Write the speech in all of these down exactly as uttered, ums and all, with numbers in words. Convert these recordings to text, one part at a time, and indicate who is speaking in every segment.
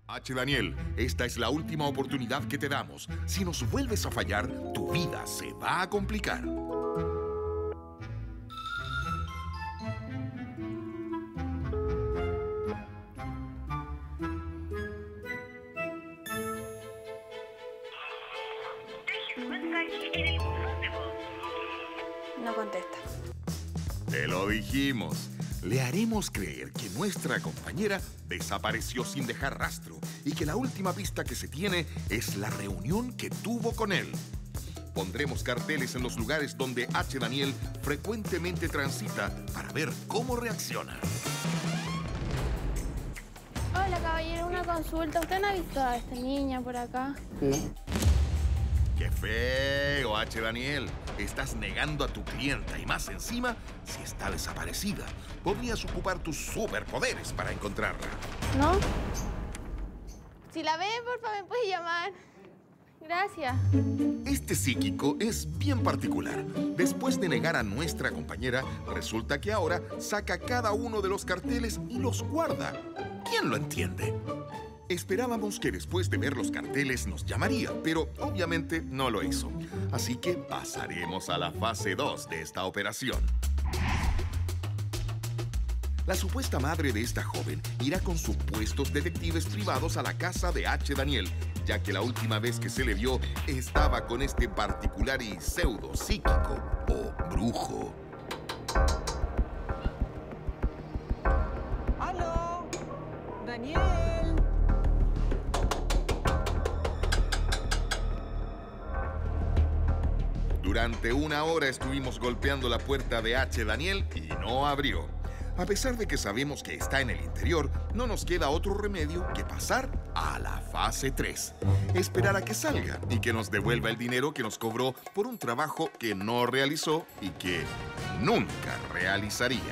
Speaker 1: H. Daniel, esta es la última oportunidad que te damos. Si nos vuelves a fallar, tu vida se va a complicar.
Speaker 2: No contesta.
Speaker 1: Te lo dijimos. Le haremos creer que nuestra compañera desapareció sin dejar rastro y que la última pista que se tiene es la reunión que tuvo con él. Pondremos carteles en los lugares donde H. Daniel frecuentemente transita para ver cómo reacciona.
Speaker 2: Hola, caballero, una consulta. ¿Usted no ha visto a esta niña por acá?
Speaker 3: No.
Speaker 1: ¡Qué feo, H. Daniel! Estás negando a tu clienta y más encima si está desaparecida. Podrías ocupar tus superpoderes para encontrarla.
Speaker 2: ¿No? Si la ve, por favor, me puede llamar. Gracias.
Speaker 1: Este psíquico es bien particular. Después de negar a nuestra compañera, resulta que ahora saca cada uno de los carteles y los guarda. ¿Quién lo entiende? Esperábamos que después de ver los carteles nos llamaría, pero obviamente no lo hizo. Así que pasaremos a la fase dos de esta operación. La supuesta madre de esta joven irá con supuestos detectives privados a la casa de H. Daniel, ya que la última vez que se le vio estaba con este particular y pseudo psíquico o brujo.
Speaker 4: ¡Aló! ¡Daniel!
Speaker 1: Durante una hora estuvimos golpeando la puerta de H. Daniel y no abrió. A pesar de que sabemos que está en el interior, no nos queda otro remedio que pasar a la fase tres. Esperar a que salga y que nos devuelva el dinero que nos cobró por un trabajo que no realizó y que nunca realizaría.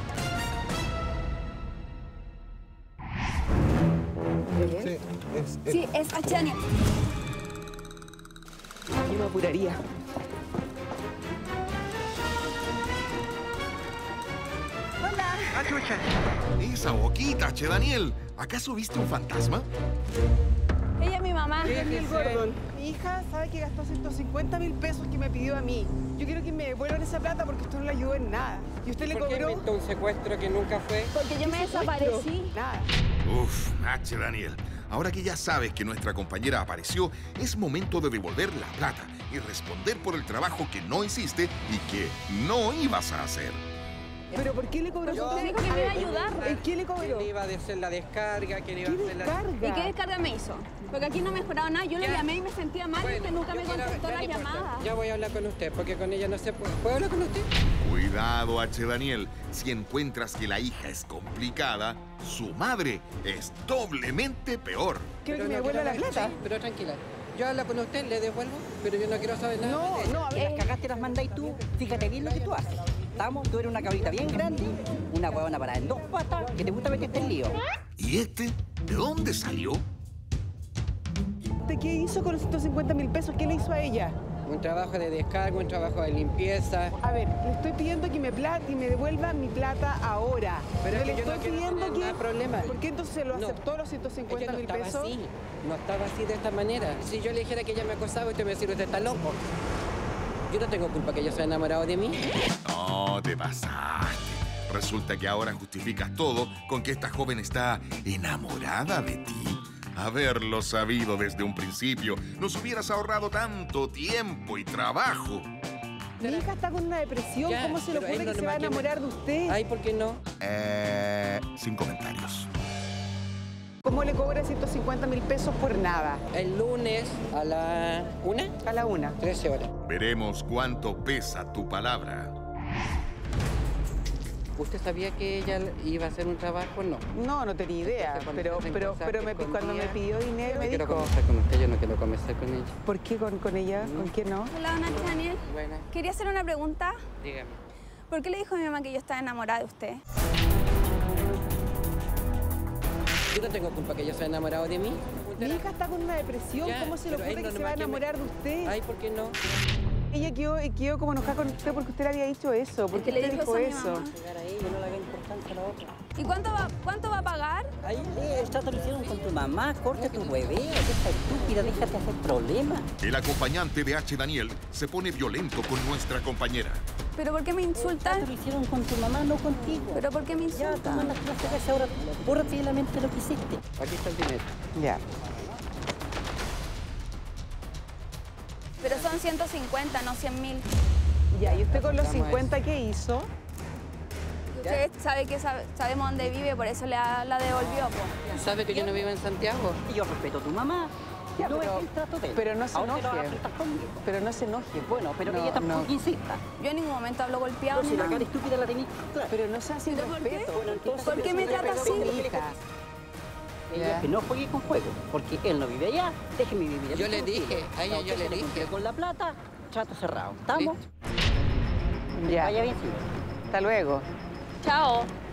Speaker 3: Sí, es, es.
Speaker 5: Sí, es H. Daniel.
Speaker 4: Yo me apuraría.
Speaker 5: Hola.
Speaker 1: Esa boquita, H. Daniel. ¿Acaso viste un fantasma?
Speaker 2: Ella es mi mamá.
Speaker 4: Daniel Gordon. Mi hija sabe que gastó ciento cincuenta mil pesos que me pidió a mí. Yo quiero que me devuelvan esa plata porque esto no le ayudó en nada. ¿Y usted le
Speaker 3: ¿Por qué
Speaker 4: cobró?
Speaker 3: inventó un secuestro que nunca fue?
Speaker 2: Porque yo me desaparecí.
Speaker 4: Nada.
Speaker 1: Uf, H. Daniel. Ahora que ya sabes que nuestra compañera apareció, es momento de devolver la plata y responder por el trabajo que no hiciste y que no ibas a hacer.
Speaker 4: ¿Pero por qué le cobró?
Speaker 3: Yo-
Speaker 4: Usted
Speaker 2: dijo que me iba a ayudar.
Speaker 4: ¿En qué le cobró?
Speaker 3: ¿Quién iba a hacer la descarga? ¿Quién iba a
Speaker 4: ¿Qué
Speaker 3: hacer la...?
Speaker 4: descarga?
Speaker 2: ¿Y qué descarga me hizo? Porque aquí no me mejoraba nada. Yo le
Speaker 3: Ya.
Speaker 2: llamé y me sentía mal y usted nunca
Speaker 3: yo
Speaker 2: me
Speaker 3: quiero-
Speaker 2: contestó
Speaker 3: ya
Speaker 2: la
Speaker 3: no importa.
Speaker 2: llamada.
Speaker 3: Ya voy a hablar con usted, porque con ella no se puede. ¿Puedo hablar con usted?
Speaker 1: Cuidado, H. Daniel. Si encuentras que la hija es complicada, su madre es doblemente peor.
Speaker 4: Quiero que
Speaker 3: Pero
Speaker 4: me
Speaker 3: no
Speaker 4: devuelva la
Speaker 3: quiero-
Speaker 4: plata.
Speaker 3: Sí, pero tranquila. Yo hablo con usted, le devuelvo, pero yo no quiero saber nada.
Speaker 4: No,
Speaker 3: de ella.
Speaker 4: no, a ver.
Speaker 6: Las cagaste las mandáis tú. Fíjate bien lo que tú haces. Estamos, tú eres una cabrita bien grande, una huevona parada en dos patas, que te gusta meterte en lío.
Speaker 1: ¿Y este? ¿De dónde salió?
Speaker 4: ¿Usted qué hizo con los ciento cincuenta mil pesos? ¿Qué le hizo a ella?
Speaker 3: Un trabajo de descarga, un trabajo de limpieza.
Speaker 4: A ver, le estoy pidiendo que me, plata, y me devuelva mi plata ahora.
Speaker 3: Pero
Speaker 4: Yo
Speaker 3: es
Speaker 4: le
Speaker 3: que yo no
Speaker 4: estoy
Speaker 3: quiero
Speaker 4: pidiendo
Speaker 3: tener
Speaker 4: que...
Speaker 3: nada problema.
Speaker 4: ¿Por qué entonces se lo
Speaker 3: No.
Speaker 4: aceptó los ciento
Speaker 3: Es que
Speaker 4: cincuenta
Speaker 3: no
Speaker 4: mil
Speaker 3: estaba
Speaker 4: pesos?
Speaker 3: así, no estaba así de esta manera. Si yo le dijera que ella me acosaba, usted me decía, usted está loco. Yo no tengo culpa que ella se haya enamorado de mí.
Speaker 1: No, te pasaste. Resulta que ahora justificas todo con que esta joven está enamorada de ti. Haberlo sabido desde un principio, nos hubieras ahorrado tanto tiempo y trabajo.
Speaker 4: Mi hija está con una depresión.
Speaker 3: Ya,
Speaker 4: ¿Cómo se le
Speaker 3: pero es
Speaker 4: ocurre que se va a
Speaker 3: normal que me-
Speaker 4: enamorar de usted?
Speaker 3: Ay, ¿por qué no?
Speaker 1: Eh, sin comentarios.
Speaker 4: ¿Cómo le cobra ciento cincuenta mil pesos por nada?
Speaker 3: El lunes a la una,
Speaker 4: A la una.
Speaker 3: trece horas.
Speaker 1: Veremos cuánto pesa tu palabra.
Speaker 3: ¿Usted sabía que ella iba a hacer un trabajo? No.
Speaker 4: No, no tenía idea.
Speaker 3: Entonces, cuando
Speaker 4: Pero,
Speaker 3: se hacen
Speaker 4: pero,
Speaker 3: cosas
Speaker 4: pero me- cuando me
Speaker 3: escondidas,
Speaker 4: pidió dinero
Speaker 3: Yo
Speaker 4: me
Speaker 3: no quiero
Speaker 4: dijo...
Speaker 3: conversar con usted, yo no quiero conversar con ella.
Speaker 4: ¿Por qué con, con ella? ¿Con quién no?
Speaker 2: Hola, don H. Daniel.
Speaker 3: Buena,
Speaker 2: Quería hacer una pregunta.
Speaker 3: dígame.
Speaker 2: ¿Por qué le dijo a mi mamá que yo estaba enamorada de usted?
Speaker 3: Yo no tengo culpa que ella se haya enamorado de mí.
Speaker 4: Mi hija está con una depresión.
Speaker 3: Ya,
Speaker 4: ¿Cómo se le
Speaker 3: pero es
Speaker 4: ocurre que se va a
Speaker 3: normal que me-
Speaker 4: enamorar de usted?
Speaker 3: Ay, ¿por qué no?
Speaker 4: Ella quedó, quedó como enojada con usted porque usted le había dicho eso. ¿Por qué
Speaker 2: que le
Speaker 4: usted
Speaker 2: dijo
Speaker 4: dijo
Speaker 2: eso a mi
Speaker 4: eso?
Speaker 2: mamá.
Speaker 3: Llegar ahí, yo no la voy a importar.
Speaker 6: alcanza la otra.
Speaker 5: ¿Y cuánto va, cuánto va a pagar?
Speaker 6: Ahí eh, el trato lo hicieron con tu mamá, corte tu bebé, esa estúpida, déjate hacer problemas.
Speaker 1: El acompañante de H. Daniel se pone violento con nuestra compañera.
Speaker 5: ¿Pero por qué me
Speaker 6: El trato
Speaker 5: insultan?
Speaker 6: lo hicieron con tu mamá, no contigo.
Speaker 5: ¿Pero por qué me
Speaker 6: Ya,
Speaker 5: insultan?
Speaker 6: toma las clases de ese ahora, bórrate de la mente lo que hiciste.
Speaker 3: Aquí está el dinero.
Speaker 4: Ya.
Speaker 5: Pero son ciento cincuenta, no cien mil.
Speaker 4: Ya, ¿y usted con los
Speaker 3: Vamos a
Speaker 4: cincuenta qué hizo?
Speaker 5: Usted sabe que sabe- sabemos dónde vive, por eso le ha- la devolvió, po.
Speaker 3: ¿Sabe que yo no vivo en Santiago?
Speaker 6: Y yo respeto a tu mamá.
Speaker 4: Ya,
Speaker 6: no
Speaker 4: pero-
Speaker 6: es el trato de él.
Speaker 4: pero no se
Speaker 6: Ahora te lo vas a
Speaker 4: enoje.
Speaker 6: apretar conmigo.
Speaker 4: Pero no se enoje.
Speaker 6: Bueno, pero
Speaker 4: No,
Speaker 6: ella tampoco
Speaker 4: no.
Speaker 6: insista.
Speaker 5: Yo en ningún momento hablo golpeado
Speaker 6: No,
Speaker 5: ni
Speaker 6: si la
Speaker 5: nada.
Speaker 6: cara estúpida la tenéis clara.
Speaker 4: Pero no sea sin
Speaker 5: ¿Pero por qué?
Speaker 4: respeto.
Speaker 6: Bueno, entonces,
Speaker 5: ¿Por qué me
Speaker 6: pero
Speaker 5: trata
Speaker 6: si
Speaker 5: así?
Speaker 6: le
Speaker 4: Mi
Speaker 6: pega-
Speaker 4: hija.
Speaker 6: Ella
Speaker 4: Ya.
Speaker 6: que no juegue con fuego, porque él no vive allá, déjeme vivir aquí
Speaker 3: Yo le
Speaker 6: tranquilo.
Speaker 3: dije, a ella
Speaker 6: A
Speaker 3: yo
Speaker 6: usted
Speaker 3: le
Speaker 6: se
Speaker 3: dije.
Speaker 6: cumplió con la plata, trato cerrado. ¿Estamos?
Speaker 4: Ya.
Speaker 6: Vaya bien, sí.
Speaker 4: Hasta luego.
Speaker 5: Chao.